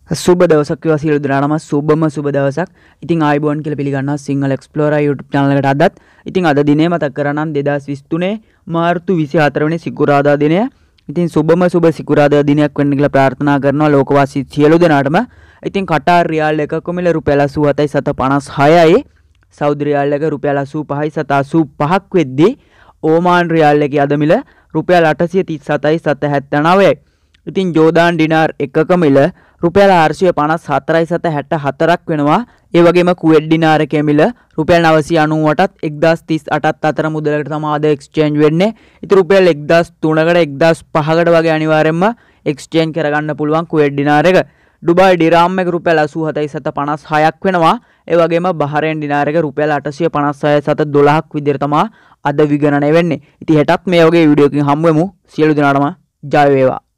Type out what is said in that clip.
සුබ දවසක් වේවා සියලු දෙනාටම සුබම සුබ දවසක්. ඉතින් ආයිබෝන් කියලා පිළිගන්නවා සිංහල එක්ස්ප්ලෝරර් YouTube channel එකට අදත්. ඉතින් අද දිනේ මතක් කරනම් 2023 මාර්තු 24 වෙනි සිකුරාදා දිනය. ඉතින් සුබම සුබ සිකුරාදා දිනයක් වෙන්න කියලා ප්‍රාර්ථනා කරනවා ලෝකවාසී සියලු දෙනාටම. ඉතින් කටාර් රියාල් එකක මිල රුපියල් 87.56යි. සෞදි රියාල් එක රුපියල් 85.85ක් වෙද්දී ඕමාන් රියාල් එකේ අද මිල රුපියල් 837.79යි. ඉතින් ජෝදාන් ඩිනාර් එකක මිල රුපියල් 454.64ක් වෙනවා. ඒ වගේම කුවේට් ඩිනාර් එකේ මිල රුපියල් 998ත් 1038ත් අතර මුදලකට තමයි අද එක්ස්චේන්ජ් වෙන්නේ. ඉතින් රුපියල් 1003කට 1005කට වගේ අනිවාර්යෙන්ම එක්ස්චේන්ජ් කරගන්න පුළුවන් කුවේට් ඩිනාර් එක. ඩුබායි ඩිරාම් එක රුපියල් 87.56ක් වෙනවා. ඒ වගේම බහරේන් ඩිනාර් එක රුපියල් 856.12ක් විදිහට තමයි අද විගණනය වෙන්නේ. ඉතින් හෙටත් මේ වගේ වීඩියෝ එකකින් හම්බ වෙමු. සියලු දෙනාටම ජය වේවා.